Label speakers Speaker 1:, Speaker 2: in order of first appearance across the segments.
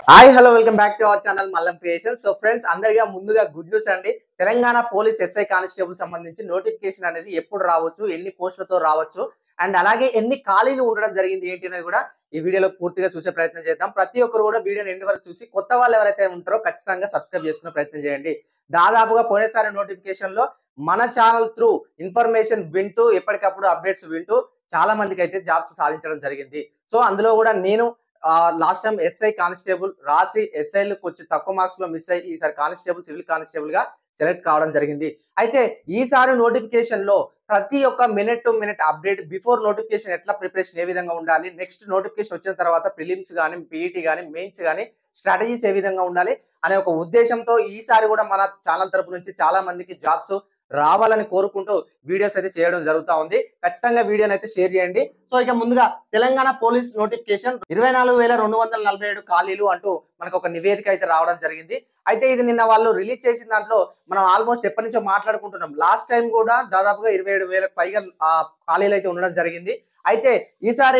Speaker 1: Hi hello welcome back to our channel Mallam creation. So friends, అందరిగా ముందుగా good news అండి. Telangana police SI constable సంబంధించి notification అనేది ఎప్పుడు రావచ్చు, ఎన్ని పోస్టులతో రావచ్చు, అండ్ అలాగే ఎన్ని ఖాళీలు ఉండడం జరిగింది ఏంటి అనేది కూడా ఈ వీడియోలో పూర్తిగా చూసే ప్రయత్నం చేద్దాం. ప్రతి ఒక్కరు కూడా వీడియోని ఎండ్ వరకు చూసి కొత్త వాళ్ళు ఎవరైతే ఉంటారో ఖచ్చితంగా సబ్స్క్రైబ్ చేసుకునే ప్రయత్నం చేయండి. దాదాపుగా పోయినసారి నోటిఫికేషన్ లో మన ఛానల్ త్రూ ఇన్ఫర్మేషన్ వింటూ ఎప్పటికప్పుడు అప్డేట్స్ వింటూ చాలా మందికి అయితే జాబ్స్ సాధించడం జరిగింది. సో అందులో కూడా నేను లాస్ట్ టైం ఎస్ఐ కానిస్టేబుల్ రాసి ఎస్ఐలు కొంచెం తక్కువ మార్క్స్ లో మిస్ అయ్యి ఈసారి కానిస్టేబుల్ సివిల్ కానిస్టేబుల్ గా సెలెక్ట్ కావడం జరిగింది. అయితే ఈసారి నోటిఫికేషన్ లో ప్రతి ఒక్క minute to minute update, before notification ఎట్లా ప్రిపరేషన్ ఏ విధంగా ఉండాలి, నెక్స్ట్ నోటిఫికేషన్ వచ్చిన తర్వాత ప్రిలిమ్స్ కానీ పీఈటీ కానీ మెయిన్స్ కానీ స్ట్రాటజీస్ ఏ విధంగా ఉండాలి అనే ఒక ఉద్దేశంతో ఈసారి కూడా మన ఛానల్ తరపు నుంచి చాలా మందికి జాబ్స్ రావాలని కోరుకుంటూ వీడియోస్ అయితే చేయడం జరుగుతూ ఉంది. ఖచ్చితంగా వీడియోని అయితే షేర్ చేయండి. సో ఇక ముందుగా తెలంగాణ పోలీస్ నోటిఫికేషన్ 24,247 ఖాళీలు అంటూ మనకు ఒక నివేదిక అయితే రావడం జరిగింది. అయితే ఇది నిన్న వాళ్ళు రిలీజ్ చేసిన దాంట్లో మనం ఆల్మోస్ట్ ఎప్పటి నుంచో మాట్లాడుకుంటున్నాం. లాస్ట్ టైం కూడా దాదాపుగా 27,000 పైగా ఖాళీలు అయితే ఉండడం జరిగింది. అయితే ఈసారి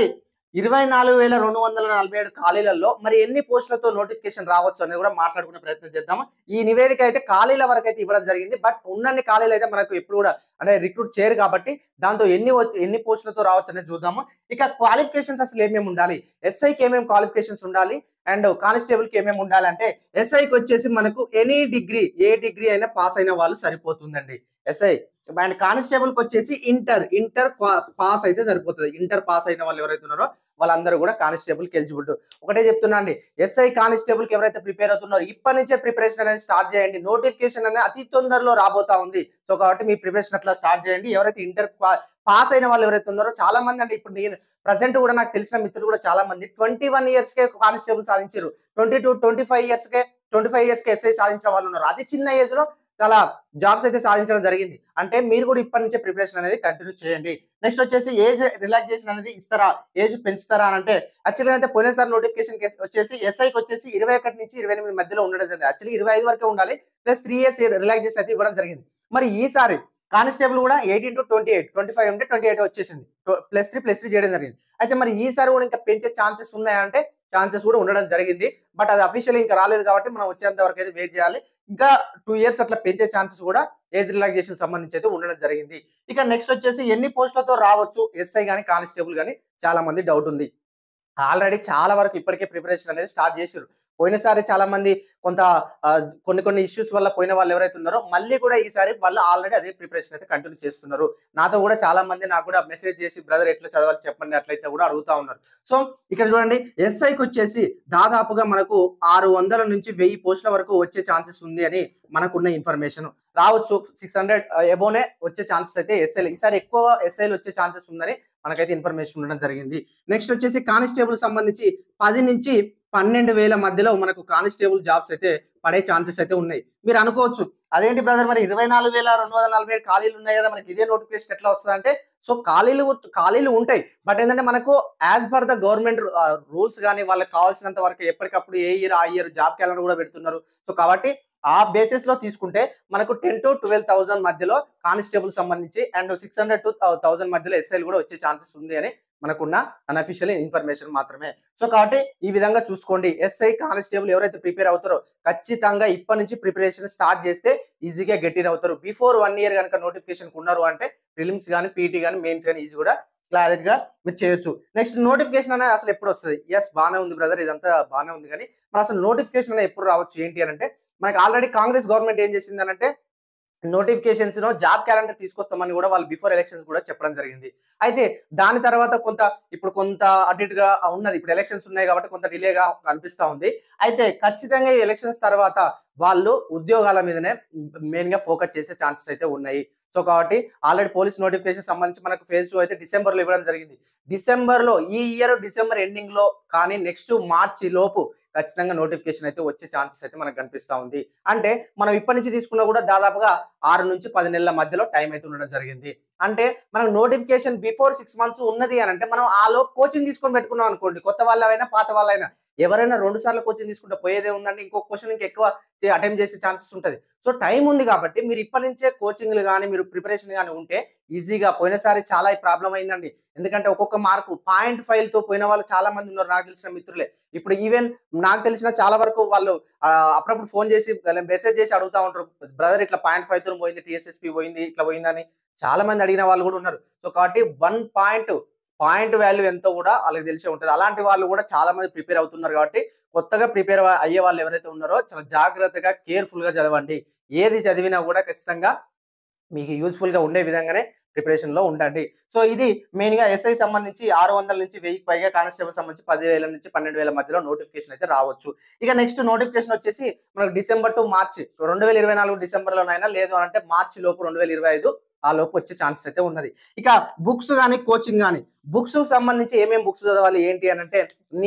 Speaker 1: 24,247 ఖాళీలలో మరి ఎన్ని పోస్టులతో నోటిఫికేషన్ రావచ్చు అనేది కూడా మాట్లాడుకునే ప్రయత్నం చేద్దాము. ఈ నివేదిక అయితే ఖాళీల వరకు అయితే ఇవ్వడం జరిగింది. బట్ ఉన్నన్ని ఖాళీలు అయితే మనకు ఎప్పుడు కూడా అంటే రిక్రూట్ చేయరు కాబట్టి దాంతో ఎన్ని పోస్టులతో రావచ్చు అనేది చూద్దాము. ఇక క్వాలిఫికేషన్స్ అసలు ఏమేమి ఉండాలి, ఎస్ఐకి ఏమేమి క్వాలిఫికేషన్స్ ఉండాలి అండ్ కానిస్టేబుల్ కి ఏమేమి ఉండాలి అంటే ఎస్ఐకి వచ్చేసి మనకు ఎనీ డిగ్రీ, ఏ డిగ్రీ అయినా పాస్ అయిన వాళ్ళు సరిపోతుందండి ఎస్ఐ. అండ్ కానిస్టేబుల్ కి వచ్చేసి ఇంటర్ పాస్ అయితే సరిపోతుంది. ఇంటర్ పాస్ అయిన వాళ్ళు ఎవరైతే ఉన్నారో వాళ్ళందరూ కూడా కానిస్టేబుల్ కి ఎలిజిబుల్. ఒకటే చెప్తున్నా అండి, ఎస్ఐ కానిస్టేబుల్ కి ఎవరైతే ప్రిపేర్ అవుతున్నారో ఇప్పటి నుంచే ప్రిపరేషన్ అనేది స్టార్ట్ చేయండి. నోటిఫికేషన్ అనేది అతి తొందరలో రాబోతా ఉంది. సో కాబట్టి మీ ప్రిపరేషన్ అట్లా స్టార్ట్ చేయండి. ఎవరైతే ఇంటర్ పాస్ అయిన వాళ్ళు ఎవరైతే ఉన్నారో చాలా మంది అంటే ఇప్పుడు నేను ప్రజెంట్ కూడా నాకు తెలిసిన మిత్రులు కూడా చాలా మంది 21 ఇయర్స్ కే కానిస్టేబుల్ సాధించారు. 25 ఇయర్స్ కి ఎస్ఐ సాధించిన వాళ్ళు ఉన్నారు. అది చిన్న ఏజ్ లో చాలా జాబ్స్ అయితే సాధించడం జరిగింది. అంటే మీరు కూడా ఇప్పటి నుంచే ప్రిపరేషన్ అనేది కంటిన్యూ చేయండి. నెక్స్ట్ వచ్చేసి ఏజ్ రిలాక్సేషన్ అనేది ఇస్తారా, ఏజ్ పెంచుతారా అంటే యాక్చువల్గా అయితే పోయినసారి నోటిఫికేషన్ వచ్చేసి ఎస్ఐకి వచ్చేసి 21 నుంచి 28 మధ్యలో ఉండడం జరిగింది. యాక్చువల్లీ 25 వరకే ఉండాలి, ప్లస్ 3 ఇయర్స్ రిలాక్సేషన్ అయితే ఇవ్వడం జరిగింది. మరి ఈసారి కానిస్టేబుల్ కూడా 18 to 28, 25 ఉంటే 28 వచ్చేసింది, +3 చేయడం జరిగింది. అయితే మరి ఈసారి కూడా ఇంకా పెంచే ఛాన్సెస్ ఉన్నాయంటే ఛాన్సెస్ కూడా ఉండడం జరిగింది. బట్ అది అఫీషియల్ ఇంకా రాలేదు కాబట్టి మనం వచ్చేంత వరకు అయితే వెయిట్ చేయాలి. ఇంకా 2 ఇయర్స్ అట్లా పెంచే ఛాన్సెస్ కూడా ఏజ్ రిలాక్సేషన్ సంబంధించి అయితే ఉండడం జరిగింది. ఇక నెక్స్ట్ వచ్చేసి ఎన్ని పోస్టులతో రావచ్చు ఎస్ఐ కానీ కానిస్టేబుల్ కానీ చాలా మంది డౌట్ ఉంది. ఆల్రెడీ చాలా వరకు ఇప్పటికే ప్రిపరేషన్ అనేది స్టార్ట్ చేసారు. పోయినసారి చాలా మంది కొంత కొన్ని ఇష్యూస్ వల్ల పోయిన వాళ్ళు ఎవరైతే ఉన్నారో మళ్ళీ కూడా ఈసారి వాళ్ళు ఆల్రెడీ అదే ప్రిపరేషన్ అయితే కంటిన్యూ చేస్తున్నారు. నాతో కూడా చాలా మంది నాకు కూడా మెసేజ్ చేసి బ్రదర్ ఎట్లా చదవాలి చెప్పండి అట్లయితే కూడా అడుగుతా ఉన్నారు. సో ఇక్కడ చూడండి, ఎస్ఐకి వచ్చేసి దాదాపుగా మనకు 600 నుంచి 1000 పోస్టుల వరకు వచ్చే ఛాన్సెస్ ఉంది అని మనకున్న ఇన్ఫర్మేషన్. రావచ్చు 600 ఎబోనే వచ్చే ఛాన్సెస్ అయితే ఎస్ఐలు ఈసారి ఎక్కువ ఎస్ఐలు వచ్చే ఛాన్సెస్ ఉందని మనకైతే ఇన్ఫర్మేషన్ ఉండడం జరిగింది. నెక్స్ట్ వచ్చేసి కానిస్టేబుల్ సంబంధించి 10 నుంచి 12,000 మధ్యలో మనకు కానిస్టేబుల్ జాబ్స్ అయితే పడే ఛాన్సెస్ అయితే ఉన్నాయి. మీరు అనుకోవచ్చు అదేంటి బ్రదర్ మరి 24,247 ఖాళీలు ఉన్నాయి కదా, మనకి ఇదే నోటిఫికేషన్ ఎట్లా వస్తుంది అంటే సో ఖాళీలు ఉంటాయి. బట్ ఏంటంటే మనకు as per the government rules కానీ వాళ్ళకి కావాల్సినంత వరకు ఎప్పటికప్పుడు ఏ ఇయర్ ఆ ఇయర్ జాబ్ క్యాలెండర్ కూడా పెడుతున్నారు. సో కాబట్టి ఆ బేసిస్ లో తీసుకుంటే మనకు 10 to 12,000 మధ్యలో కానిస్టేబుల్ సంబంధించి అండ్ 600 to 1000 మధ్యలో ఎస్ఐలు కూడా వచ్చే ఛాన్సెస్ ఉంది అని మనకున్న అన్అఫీషియల్ ఇన్ఫర్మేషన్ మాత్రమే. సో కాబట్టి ఈ విధంగా చూసుకోండి. ఎస్ఐ కానిస్టేబుల్ ఎవరైతే ప్రిపేర్ అవుతారో ఖచ్చితంగా ఇప్పటి నుంచి ప్రిపరేషన్ స్టార్ట్ చేస్తే ఈజీగా గెట్ ఇన్ అవుతారు. బిఫోర్ 1 ఇయర్ కనుక నోటిఫికేషన్ ఉన్నారు అంటే ప్రిలిమ్స్ కానీ పీటీ కానీ మెయిన్స్ కానీ ఈజీ కూడా క్లారిటీగా మీరు చేయొచ్చు. నెక్స్ట్ నోటిఫికేషన్ అనేది అసలు ఎప్పుడు వస్తుంది? ఎస్ బాగానే ఉంది బ్రదర్, ఇదంతా బాగానే ఉంది, కానీ మరి అసలు నోటిఫికేషన్ అనేది ఎప్పుడు రావచ్చు ఏంటి అని అంటే మనకి ఆల్రెడీ కాంగ్రెస్ గవర్నమెంట్ ఏం చేసింది అని అంటే నోటిఫికేషన్స్ జాబ్ క్యాలెండర్ తీసుకొస్తామని కూడా వాళ్ళు బిఫోర్ ఎలక్షన్స్ కూడా చెప్పడం జరిగింది. అయితే దాని తర్వాత కొంత అటు ఇటుగా ఉన్నది. ఇప్పుడు ఎలక్షన్స్ ఉన్నాయి కాబట్టి కొంత డిలేగా అనిపిస్తా ఉంది. అయితే ఖచ్చితంగా ఈ ఎలక్షన్స్ తర్వాత వాళ్ళు ఉద్యోగాల మీదనే మెయిన్ గా ఫోకస్ చేసే ఛాన్సెస్ అయితే ఉన్నాయి. సో కాబట్టి ఆల్రెడీ పోలీస్ నోటిఫికేషన్ సంబంధించి మనకు ఫేజ్ 2 అయితే డిసెంబర్ లో ఇవ్వడం జరిగింది. డిసెంబర్ లో ఈ ఇయర్ డిసెంబర్ ఎండింగ్ లో కానీ నెక్స్ట్ మార్చి లోపు ఖచ్చితంగా నోటిఫికేషన్ అయితే వచ్చే ఛాన్సెస్ అయితే మనకు కనిపిస్తా ఉంది. అంటే మనం ఇప్పటి నుంచి తీసుకున్నా కూడా దాదాపుగా 6 నుంచి 10 నెలల మధ్యలో టైం అయితే ఉండడం జరిగింది. అంటే మనకు నోటిఫికేషన్ బిఫోర్ 6 months ఉన్నది అని అంటే మనం ఆ లోపు కోచింగ్ తీసుకొని పెట్టుకున్నాం అనుకోండి, కొత్త వాళ్ళైనా పాత వాళ్ళైనా ఎవరైనా 2 సార్లు కోచింగ్ తీసుకుంటే పోయేదే ఉందండి. ఇంకొక క్వెషన్ ఇంకెక్కువ అటెంప్ట్ చేసే ఛాన్సెస్ ఉంటది. సో, టైం ఉంది కాబట్టి మీరు ఇప్పటి నుంచే కోచింగ్‌లు గాని, మీరు ప్రిపరేషన్ గాని ఉంటే ఈజీగా పోయినసారి చాలా ప్రాబ్లమ్ అయిందండి. ఎందుకంటే ఒక్కొక్క మార్కు 0.5తో పోయిన వాళ్ళు చాలా మంది ఉన్నారు నాకు తెలిసిన మిత్రులే. ఇప్పుడు ఈవెన్ నాకు తెలిసిన చాలా వరకు వాళ్ళు అప్పుడప్పుడు ఫోన్ చేసి మెసేజ్ చేసి అడుగుతా ఉంటారు. బ్రదర్ ఇట్లా 0.5తోని పోయింది, టీఎస్ఎస్‌పీ పోయింది, ఇట్లా పోయిందని చాలా మంది అడిగిన వాళ్ళు కూడా ఉన్నారు. సో, కాబట్టి 1 పాయింట్ వాల్యూ ఎంతో కూడా వాళ్ళకి తెలిసే ఉంటది. అలాంటి వాళ్ళు కూడా చాలా మంది ప్రిపేర్ అవుతున్నారు కాబట్టి కొత్తగా ప్రిపేర్ అయ్యే వాళ్ళు ఎవరైతే ఉన్నారో చాలా జాగ్రత్తగా, కేర్‌ఫుల్‌గా చదవండి. ఏది చదివినా కూడా ఖచ్చితంగా మీకు యూజ్‌ఫుల్‌గా ఉండే విధంగానే ప్రిపరేషన్‌లో ఉండండి. సో, ఇది మెయిన్‌గా ఎస్ఐ సంబంధించి 600 నుంచి 1000కి పైగా, కానిస్టేబుల్ సంబంధించి 10,000 నుంచి 12,000 మధ్యలో నోటిఫికేషన్ అయితే రావచ్చు. ఇక నెక్స్ట్ నోటిఫికేషన్ వచ్చేసి మనకు డిసెంబర్ టు మార్చి 2024 డిసెంబర్‌లోనైనా లేదు అనంటే మార్చి లోపు 2025 ఆ లోపు వచ్చే ఛాన్సెస్ అయితే ఉన్నది. ఇక బుక్స్ గాని, కోచింగ్ గాని, బుక్స్‌కి సంబంధించి ఏమేం బుక్స్ చదవాలి ఏంటి అనంటే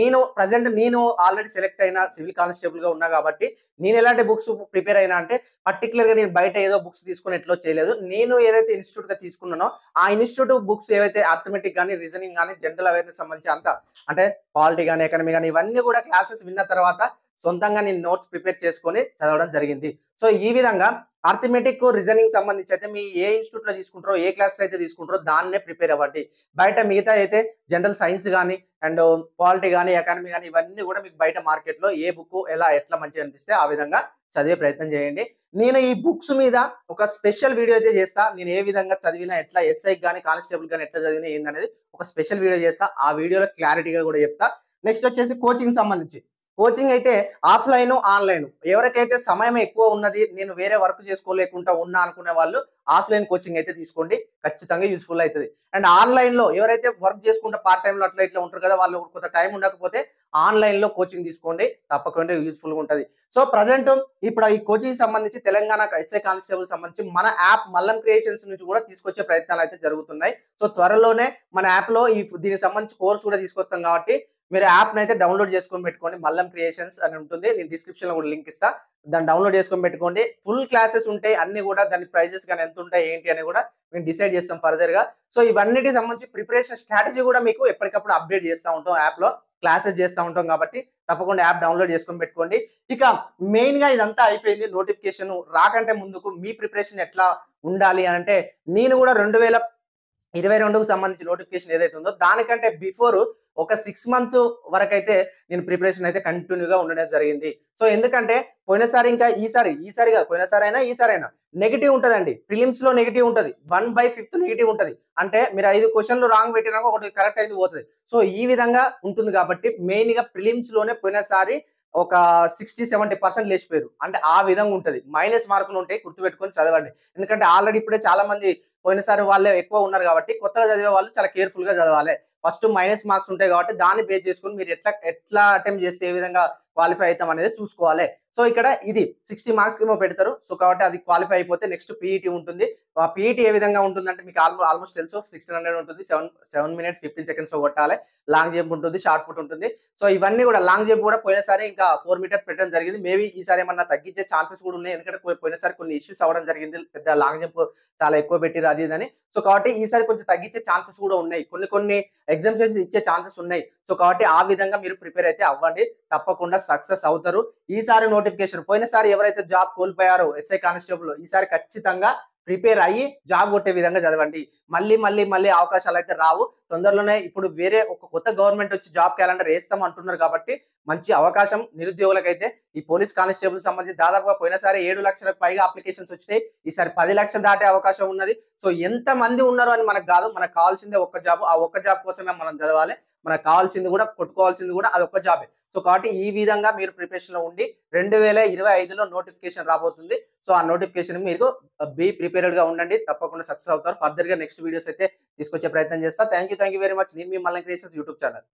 Speaker 1: నేను ఆల్రెడీ సెలెక్ట్ అయిన సివిల్ కానిస్టేబుల్‌గా ఉన్నా కాబట్టి నేను ఎలాంటి బుక్స్ ప్రిపేర్ అయినా అంటే పర్టిక్యులర్‌గా నేను బయట ఏదో బుక్స్ తీసుకొని ఎట్లో చేయలేదు. నేను ఏదైతే ఇన్‌స్టిట్యూట్‌గా తీసుకున్నానో ఆ ఇన్‌స్టిట్యూట్ బుక్స్ ఏవైతే అర్థమెటిక్ గాని, రీజనింగ్ గాని, జనరల్ అవేర్‌నెస్ సంబంధించి అంతా అంటే పాలిటీ గాని, ఎకానమీ గాని ఇవన్నీ కూడా క్లాసెస్ విన్న తర్వాత సొంతంగా నేను నోట్స్ ప్రిపేర్ చేసుకొని చదవడం జరిగింది. సో, ఈ విధంగా అర్థమెటిక్, రీజనింగ్ సంబంధించి అయితే మీ ఏ ఇన్‌స్టిట్యూట్‌లో తీసుకుంటారో, ఏ క్లాసెస్ అయితే తీసుకుంటారో దాన్నే ప్రిపేర్ అవ్వండి. బయట మిగతా అయితే జనరల్ సైన్స్ గాని అండ్ పాలిటీ గాని, ఎకానమీ గాని ఇవన్నీ కూడా మీకు బయట మార్కెట్‌లో ఏ బుక్ ఎట్లా మంచిగా అనిపిస్తే ఆ విధంగా చదివే ప్రయత్నం చేయండి. నేను ఈ బుక్స్ మీద ఒక స్పెషల్ వీడియో అయితే చేస్తా. నేను ఏ విధంగా చదివినా, ఎట్లా ఎస్ఐకి గాని, కానిస్టేబుల్ గాని ఎట్లా చదివినా ఏందనేది ఒక స్పెషల్ వీడియో చేస్తా. ఆ వీడియోలో క్లారిటీగా కూడా చెప్తా. నెక్స్ట్ వచ్చేసి కోచింగ్ సంబంధించి. కోచింగ్ అయితే ఆఫ్‌లైను, ఆన్‌లైను. ఎవరికైతే సమయం ఎక్కువ ఉన్నది, నేను వేరే వర్క్ చేసుకోలేకుండా ఉన్నా అనుకునే వాళ్ళు ఆఫ్‌లైన్ కోచింగ్ అయితే తీసుకోండి. ఖచ్చితంగా యూజ్‌ఫుల్ అయితది. అండ్ ఆన్‌లైన్‌లో ఎవరైతే వర్క్ చేసుకుంటా పార్ట్ టైమ్‌లో అట్లా ఇట్లా ఉంటారు కదా! వాళ్ళు కొంత టైం ఉండకపోతే ఆన్‌లైన్‌లో కోచింగ్ తీసుకోండి. తప్పకుండా యూజ్‌ఫుల్‌గా ఉంటది. సో, ప్రెజెంట్ ఇప్పుడు ఈ కోచింగ్ సంబంధించి తెలంగాణ ఎస్ఐ కానిస్టేబుల్ సంబంధించి మన యాప్ మల్లం క్రియేషన్స్ నుంచి కూడా తీసుకొచ్చే ప్రయత్నాలు అయితే జరుగుతున్నాయి. సో, త్వరలోనే మన యాప్‌లో దీనికి సంబంధించి కోర్స్ కూడా తీసుకొస్తాం కాబట్టి మీరు యాప్‌నైతే డౌన్‌లోడ్ చేసుకొని పెట్టుకోండి. మల్లం క్రియేషన్స్ అని ఉంటుంది. నేను డిస్క్రిప్షన్‌లో కూడా లింక్ ఇస్తా. దాన్ని డౌన్‌లోడ్ చేసుకొని పెట్టుకోండి. ఫుల్ క్లాసెస్ ఉంటాయి. అన్నీ కూడా దాని ప్రైజెస్ గాని ఎంతుంటాయి ఏంటి అని కూడా మేము డిసైడ్ చేస్తాం ఫర్దర్‌గా. సో, ఇవన్నిటికి సంబంధించి ప్రిపరేషన్ స్ట్రాటజీ కూడా మీకు ఎప్పటికప్పుడు అప్‌డేట్ చేస్తా ఉంటాం యాప్‌లో. క్లాసెస్ చేస్తా ఉంటాం కాబట్టి తప్పకుండా యాప్ డౌన్‌లోడ్ చేసుకొని పెట్టుకోండి. ఇక మెయిన్‌గా ఇదంతా అయిపోయింది. నోటిఫికేషన్ రాకంటే ముందుకు మీ ప్రిపరేషన్ ఎట్లా ఉండాలి అనంటే నేను కూడా 2022కు సంబంధించి నోటిఫికేషన్ ఏదైతే ఉందో దానికంటే బిఫోర్ ఒక 6 మంత్స్ వరకైతే నేను ప్రిపరేషన్ అయితే కంటిన్యూగా ఉండడం జరిగింది. సో, ఎందుకంటే పోయినసారి ఇంకా ఈసారి కాదు పోయినసారైనా, ఈసారైనా నెగెటివ్ ఉంటదండి. ప్రిలిమ్స్‌లో నెగెటివ్ ఉంటది. 1/5 నెగెటివ్ ఉంటది. అంటే మీరు 5 క్వెషన్‌లు రాంగ్ పెట్టినాక ఒకటి కరెక్ట్ అయింది పోతది. సో, ఈ విధంగా ఉంటుంది కాబట్టి మెయిన్‌గా ప్రిలిమ్స్‌లోనే పోయినసారి ఒక 60, 70% లేచిపోయారు. అంటే ఆ విధంగా ఉంటది. మైనస్ మార్కులు ఉంటాయి. గుర్తుపెట్టుకొని చదవండి. ఎందుకంటే ఆల్రెడీ ఇప్పుడే చాలా మంది పోయినసారి వాళ్ళే ఎక్కువ ఉన్నారు కాబట్టి కొత్తగా చదివే వాళ్ళు చాలా కేర్‌ఫుల్‌గా చదవాలి. ఫస్ట్ మైనస్ మార్క్స్ ఉంటాయి కాబట్టి దాన్ని బేస్ చేసుకొని మీరు ఎట్లా అటెంప్ట్ చేస్తే ఏ విధంగా క్వాలిఫై అయితాం అనేది చూసుకోవాలి. సో, ఇక్కడ ఇది 60 మార్క్స్‌కి ఏమో పెడతారు. సో, కాబట్టి అది క్వాలిఫై అయిపోతే నెక్స్ట్ పీఈటీ ఉంటుంది. ఆ పీఈటీ ఏ విధంగా ఉంటుందంటే మీకు ఆల్మోస్ట్ తెలుసు. 1600 ఉంటుంది. 7 మినిట్స్ 15 సెకండ్స్‌లో కొట్టాలి. లాంగ్ జంప్ ఉంటుంది. షార్ట్ పుట్ ఉంటుంది. సో, ఇవన్నీ కూడా లాంగ్ జంప్ కూడా పోయినసారి ఇంకా 4 మీటర్స్ పెట్టడం జరిగింది. మేబీ ఈసారి ఏమన్నా తగ్గించే ఛాన్సెస్ కూడా ఉన్నాయి. ఎందుకంటే పోయినసారి కొన్ని ఇష్యూస్ అవ్వడం జరిగింది. పెద్ద లాంగ్ జంప్ చాలా ఎక్కువ పెట్టిర్రు అది ఇదని. సో, కాబట్టి ఈసారి కొంచెం తగ్గించే ఛాన్సెస్ కూడా ఉన్నాయి. కొన్ని ఎగ్జామ్స్ ఇచ్చే ఛాన్సెస్ ఉన్నాయి. సో, కాబట్టి ఆ విధంగా మీరు ప్రిపేర్ అయితే అవ్వండి. తప్పకుండా సక్సెస్ అవుతారు. ఈసారి నోటిఫికేషన్ పోయినసారి ఎవరైతే జాబ్ కోల్పోయారో ఎస్ఐ కానిస్టేబుల్ ఈసారి ఖచ్చితంగా ప్రిపేర్ అయ్యి జాబ్ కొట్టే విధంగా చదవండి. మళ్ళీ అవకాశాలైతే రావు. తొందరలోనే ఇప్పుడు వేరే ఒక కొత్త గవర్నమెంట్ వచ్చి జాబ్ క్యాలెండర్ ఏస్తాం అంటున్నారు కాబట్టి మంచి అవకాశం నిరుద్యోగులకైతే ఈ పోలీస్ కానిస్టేబుల్ సంబంధించి దాదాపుగా పోయినసారి 7,00,000కు పైగా అప్లికేషన్స్ వచ్చినాయి. ఈసారి 10,00,000 దాటే అవకాశం ఉన్నది. సో, ఎంతమంది ఉన్నారు అని మనకు కాదు. మనకు కావాల్సిందే ఒక్క జాబ్. ఆ ఒక్క జాబ్ కోసమే మనం చదవాలి. మనకు కావాల్సింది కూడా కొట్టుకోవాల్సింది కూడా అదొక్క జాబే. సో, కాబట్టి ఈ విధంగా మీరు ప్రిపరేషన్‌లో ఉండి 2025లో నోటిఫికేషన్ రాబోతుంది. సో, ఆ నోటిఫికేషన్ మీరు బీ ప్రిపేర్డ్‌గా ఉండండి. తప్పకుండా సక్సెస్ అవుతారు. ఫర్దర్‌గా నెక్స్ట్ వీడియోస్ అయితే తీసుకొచ్చే ప్రయత్నం చేస్తా. Thank you very much. నేను మీ మల్లం క్రియేషన్స్ యూట్యూబ్ ఛానల్.